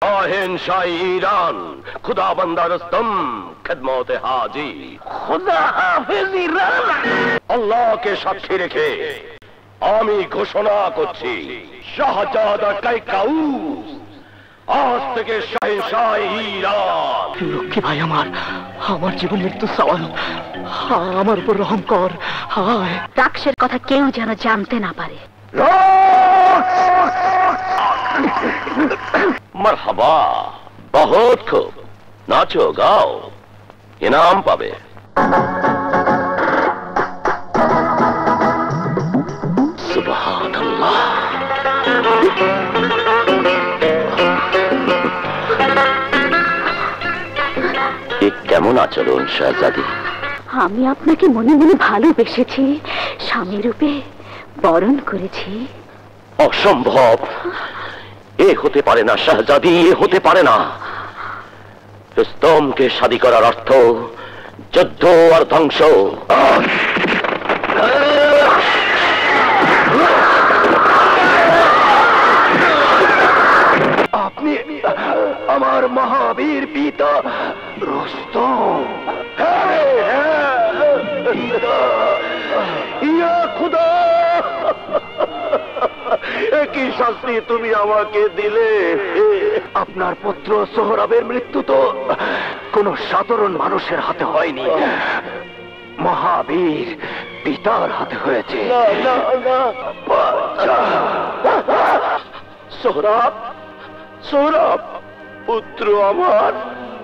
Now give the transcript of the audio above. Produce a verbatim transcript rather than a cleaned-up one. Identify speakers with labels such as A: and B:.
A: শাহিনशाही Iran खुदा बंदा रुस्तम खिदमत हाजी खुदा हाफिज ईरान अल्लाह के साक्षी रेखे आमी घोषणा करছি শাহজাদা কাইকাউস আজ থেকে শাহিনशाही ईरान
B: লক্ষ্মী ভাই আমার আমার জীবন মৃত্যু সওয়াল আমার উপর রহম কর হায়
C: রাক্ষসের কথা কেউ যেন জানতে না পারে
A: मरहबा बहुत खूब नाचो गाओ इनाम पावे सुभान अल्लाह एक केमन आचरण शहजादी
C: আমি আপনাকে মনে মনে ভালোবেসেছি স্বামী রূপে বরণ করেছি
A: অসম্ভব এ হতে পারে না শাহজাদি এ হতে পারে না রুস্তমকে শাদী করার অর্থ যুদ্ধ আর ধ্বংস আপনি আমার মহাবীর পিতা রুস্তম ইয়া খুদা কি শাস্তি তুমি আমাকে দিলে আপনার পুত্র সোহরাবের মৃত্যু তো কোন সাধারণ মানুষের হাতে হয়নি মহাবীর পিতার হাতে হয়েছে সোহরাব সোহরাব পুত্র আমার